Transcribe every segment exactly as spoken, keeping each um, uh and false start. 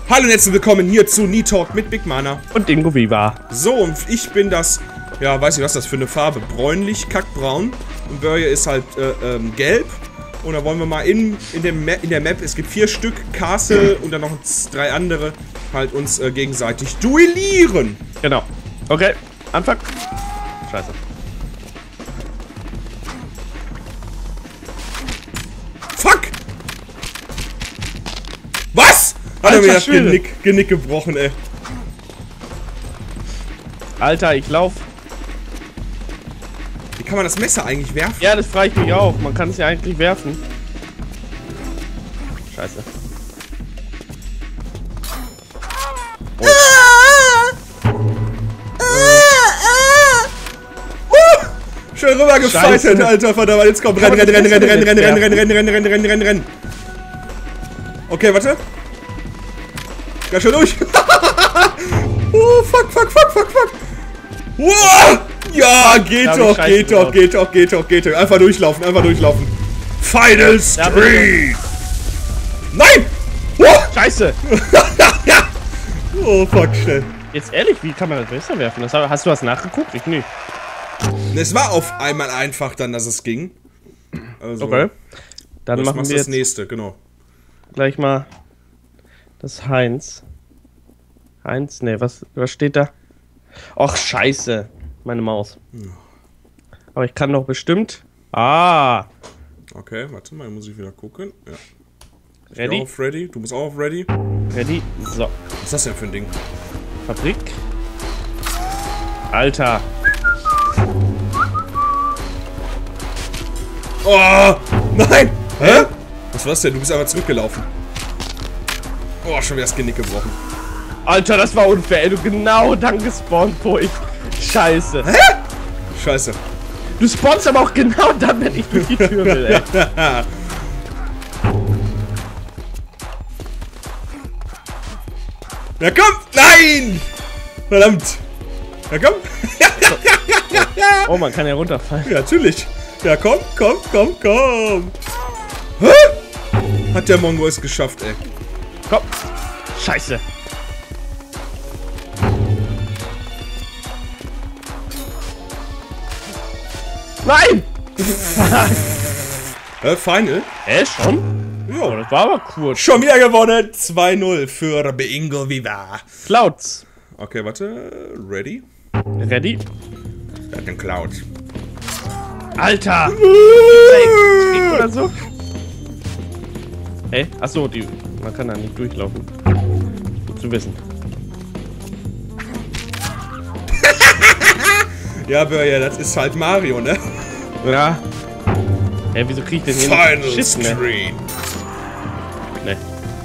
Hallo und herzlich willkommen hier zu NeeTalk mit Big Mana. Und Ingo Viva. So, und ich bin das, ja, weiß ich, was das für eine Farbe, bräunlich, kackbraun. Und Börje ist halt äh, ähm, gelb. Und da wollen wir mal in, in, dem Ma in der Map, es gibt vier Stück, Castle und dann noch drei andere, halt uns äh, gegenseitig duellieren. Genau. Okay, Anfang. Scheiße. Fuck! Was? Hat er mir das Schwede. Genick, Genick gebrochen, ey. Alter, ich lauf. Wie kann man das Messer eigentlich werfen? Ja, das frage ich mich auch. Man kann es ja eigentlich werfen. Scheiße. Oh. Uh, schön rüber gefightet, Alter, verdammt. Jetzt kommt, renn, renn, renn, renn, renn, renn, renn, renn, renn, renn, renn, renn, renn, renn. Okay, warte. Ganz schön durch. Oh, fuck, fuck, fuck, fuck, fuck. Wow. Ja, geht doch, geht doch, geht doch, geht doch, geht doch. Einfach durchlaufen, einfach durchlaufen. Final Screen. Nein! Oh. Scheiße! Oh, fuck, schnell. Jetzt ehrlich, wie kann man das Messer werfen? Das, hast du was nachgeguckt? Ich nicht. Es war auf einmal einfach dann, dass es ging. Also, okay. Dann machen wir das jetzt nächste, genau. Gleich mal das Heinz. Heinz, ne, was, was steht da? Och, scheiße. Meine Maus. Aber ich kann doch bestimmt... Ah! Okay, warte mal, muss ich wieder gucken. Ja. Ich Ready? bin auch auf Ready. Du bist auch auf Ready. Ready? So. Was ist das denn für ein Ding? Fabrik. Alter. Oh! Nein! Hä? Was war's denn? Du bist aber zurückgelaufen. Oh, schon wieder das Genick gebrochen. Alter, das war unfair, ey. Du genau dann gespawnt, wo ich... Scheiße. Hä? Scheiße. Du spawnst aber auch genau dann, wenn ich durch die Tür will, ey. Na komm! Nein! Verdammt! Na komm! Oh, man kann ja runterfallen. Ja, natürlich. Ja, komm, komm, komm, komm. Hä? Hat der Mongo es geschafft, ey. Komm. Scheiße. Nein! Äh, Final? Hä, schon? Ja. Oh, das war aber kurz. Schon wieder gewonnen. zwei null für Ingo Viva. Clouds. Okay, warte. Ready? Ready? Er hat den Cloud. Alter! Krieg oder so? Hä? Achso, die. Man kann da nicht durchlaufen. Gut zu wissen. Ja, Börje, das ist halt Mario, ne? Ja. Hä, wieso krieg ich denn hier Final nicht Schiss, ne? Screen. Ne.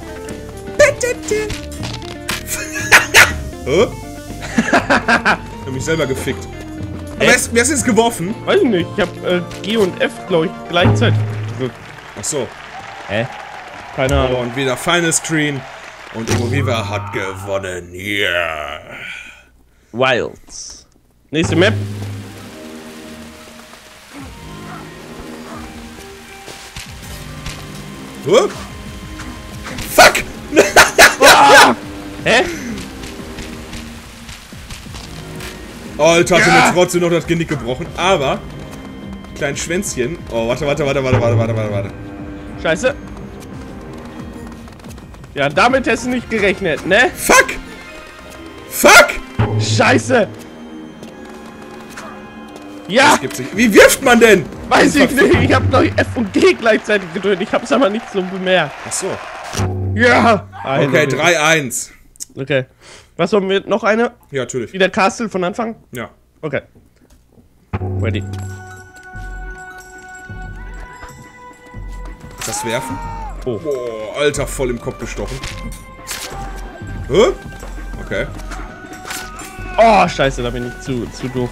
Hä? Ich hab mich selber gefickt. Aber wer ist, wer ist jetzt geworfen? Weiß ich nicht. Ich hab äh, G und F, glaube ich, gleichzeitig gedrückt. Ach so. Hä? Keine Oh, Ahnung. und wieder Final Screen. Und Ingo Viva hat gewonnen. Yeah. Wilds. Nächste Map. Huh? Fuck! Ah! Hä? Alter, hat Ja. mir trotzdem noch das Genick gebrochen. Aber, klein Schwänzchen. Oh, warte, warte, warte, warte, warte, warte, warte, warte. Scheiße. Ja, damit hättest du nicht gerechnet, ne? Fuck! Fuck! Scheiße. Ja, Das gibt's nicht. Wie wirft man denn? weiß ich nicht. Ich hab noch F und G gleichzeitig gedrückt. Ich hab's aber nicht so bemerkt. Ach so. Ja. Eine Okay, Minute. drei eins. Okay. Was wollen wir? Noch eine? Ja, natürlich. Wieder Castle von Anfang? Ja. Okay. Ready. Ist das Werfen? Oh. Boah, Alter, voll im Kopf gestochen. Hä? Okay. Oh, scheiße, da bin ich zu, zu doof.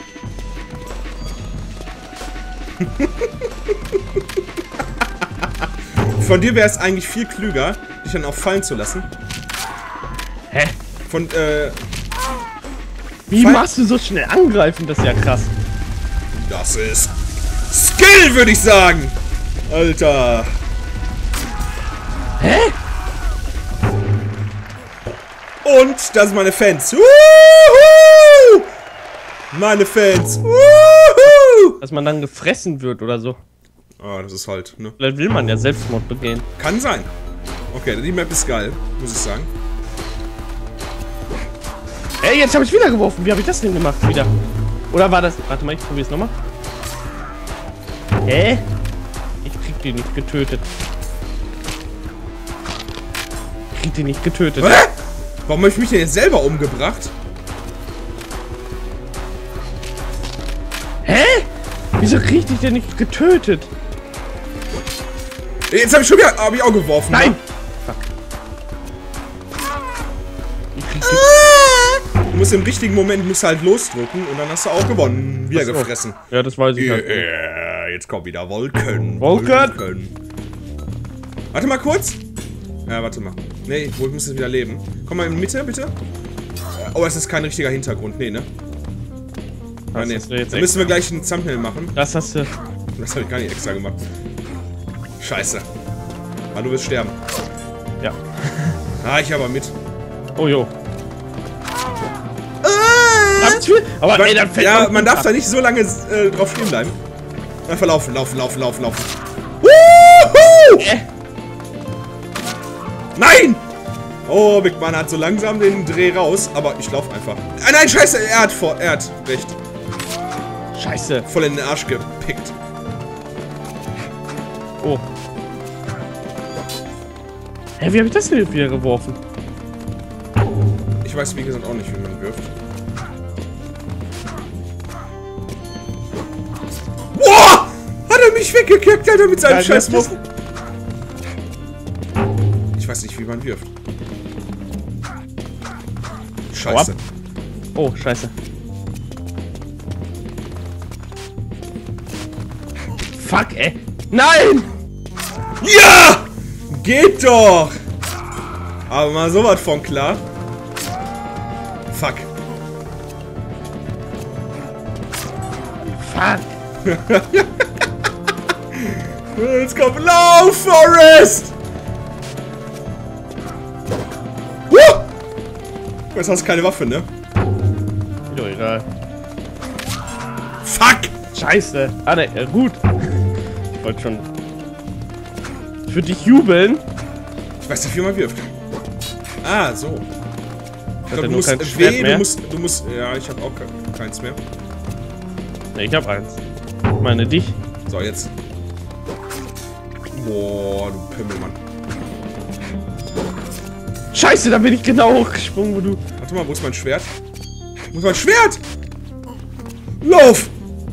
Von dir wäre es eigentlich viel klüger, dich dann auch fallen zu lassen. Hä? Von, äh... Wie Fall machst du so schnell angreifen? Das ist ja krass. Das ist Skill, würde ich sagen. Alter. Hä? Und das sind meine Fans. Woohoo! Meine Fans. Woohoo! Dass man dann gefressen wird oder so. Ah, das ist halt, ne? Vielleicht will man ja Selbstmord begehen. Kann sein. Okay, die Map ist geil, muss ich sagen. Ey, jetzt habe ich wieder geworfen. Wie habe ich das denn gemacht? Wieder. Oder war das... Warte mal, ich probier's nochmal. Hä? Ich krieg die nicht getötet. Ich krieg die nicht getötet. Hä? Warum habe ich mich denn jetzt selber umgebracht? Hä? Wieso krieg ich dich denn nicht getötet? Jetzt habe ich schon wieder... Habe ich auch geworfen. Nein! Ne? Fuck. Ich krieg die... Du musst im richtigen Moment musst halt losdrücken und dann hast du auch gewonnen. Wieder Achso. gefressen. Ja, das weiß ich Yeah, halt. yeah, jetzt kommt wieder Wolken. Wolken. Wolken. Warte mal kurz. Ja, warte mal. Nee, ich muss jetzt wieder leben. Komm mal in die Mitte, bitte. Oh, es ist kein richtiger Hintergrund. Nee, ne? Ah, nee. hast du jetzt Dann müssen wir gleich ein Thumbnail machen. Das hast du... Das habe ich gar nicht extra gemacht. Scheiße. Ah, du wirst sterben. Ja. Ah, ich aber mit. Oh, jo. Aber Man, ey, dann fällt ja, man darf ab. da nicht so lange äh, drauf stehen bleiben. Einfach laufen, laufen, laufen, laufen, laufen. Wuhu! Äh. Nein! Oh, Big Man hat so langsam den Dreh raus, aber ich laufe einfach. Ah, nein, scheiße, er hat, vor, er hat recht. Scheiße. Voll in den Arsch gepickt. Oh. Hä, wie habe ich das denn wieder geworfen? Ich weiß, wie gesagt, auch nicht, wie man wirft. Boah! Hat er mich weggekickt, Alter, mit seinem Ja, scheiß das- Muffen. Ich weiß nicht, wie man wirft. Scheiße. Oh, scheiße. Fuck, ey. Nein! Ja! Geht doch! Aber mal sowas von klar. Fuck. Fuck. Jetzt kommt Lauf, Forest! Woo! Jetzt hast du keine Waffe, ne? Jo, egal. Fuck! Scheiße. Ah, ne, äh, gut. Ich wollte schon... Für dich jubeln. Ich weiß nicht, wie man wirft. Ah, so. Ich Hat glaub, er du nur musst kein Schwert W, mehr? du musst, du musst, ja, ich habe auch ke- keins mehr. Ne, ich hab eins. Ich meine dich. So, jetzt. Boah, du Pimmelmann. Scheiße, da bin ich genau hochgesprungen, wo du... Warte mal, wo ist mein Schwert? Wo ist mein Schwert? Lauf!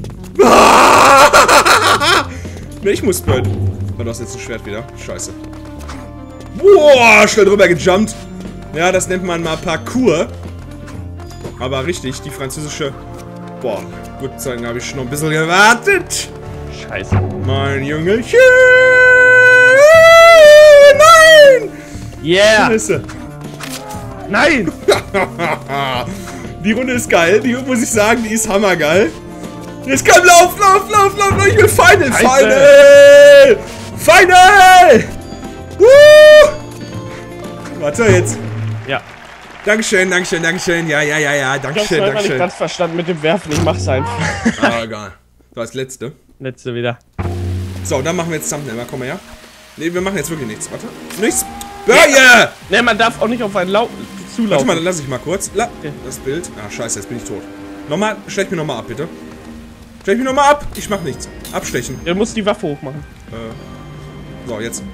Ne, ich muss Bird. Oh, du hast jetzt ein Schwert wieder. Scheiße. Boah, schnell drüber gejumpt. Ja, das nennt man mal Parkour. Aber richtig, die französische... Boah, gut sagen, habe ich noch ein bisschen gewartet. Scheiße. Mein Jungelchen! Nein! Yeah! Scheiße. Nein! Die Runde ist geil, die muss ich sagen, die ist hammergeil. Jetzt komm, lauf, lauf, lauf, lauf, lauf, ich will Final, Scheiße. Final! Final! Woo! Warte, jetzt. Ja. Dankeschön, Dankeschön, Dankeschön, ja, ja, ja, ja, Ich hab's Dankeschön, leider nicht Dankeschön. ganz verstanden mit dem Werfen. Ich mach's einfach. Ah, egal. Du als Letzte. Letzte wieder. So, dann machen wir jetzt Thumbnail, mal, komm mal her. Ne, wir machen jetzt wirklich nichts, warte. Nichts. Ja! Ne, man darf auch nicht auf einen Lau zulaufen. Warte mal, dann lass ich mal kurz. La Okay. Das Bild. Ah, scheiße, jetzt bin ich tot. Nochmal, stech mich nochmal ab, bitte. Stech mich nochmal ab. Ich mach nichts. Abstechen. Du musst die Waffe hochmachen. Äh. So, jetzt.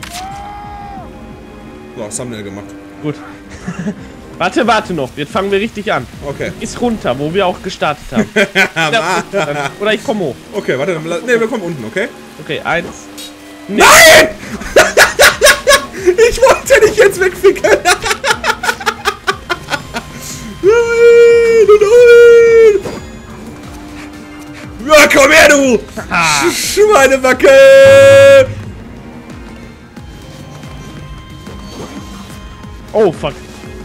So, Thumbnail gemacht. Gut. Warte, warte noch. Jetzt fangen wir richtig an. Okay. Ist runter, wo wir auch gestartet haben. Ja, dann- Oder ich komme hoch. Okay, warte, dann. Ne, wir kommen unten, okay? Okay, eins. Nein! Ich wollte dich jetzt wegficken! Nein, nein! Ja, komm her, du! Sch Schweinebacke! Oh, fuck.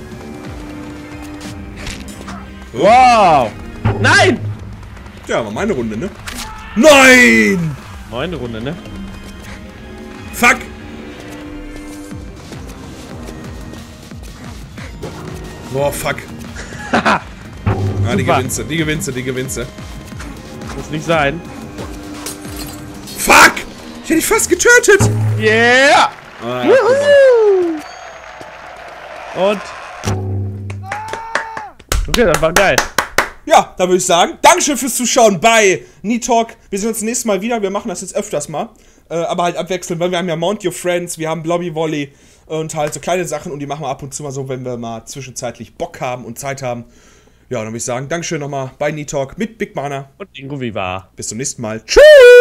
Wow! Nein! Ja, war meine Runde, ne? Nein! Neunte Runde, ne? Fuck! Boah, fuck. Ah, die gewinnst du, die gewinnst du, die gewinnst du. Muss nicht sein. Fuck! Ich hätte dich fast getötet! Yeah! Ah, und... Okay, das war geil. Ja, da würde ich sagen, Dankeschön fürs Zuschauen bei Nitalk. Wir sehen uns nächstes Mal wieder. Wir machen das jetzt öfters mal. Äh, aber halt abwechselnd, weil wir haben ja Mount Your Friends, wir haben Blobby Volley und halt so kleine Sachen und die machen wir ab und zu mal so, wenn wir mal zwischenzeitlich Bock haben und Zeit haben. Ja, dann würde ich sagen, Dankeschön nochmal bei Nitalk mit Big Mana. Und Ingo Viva. Bis zum nächsten Mal. Tschüss!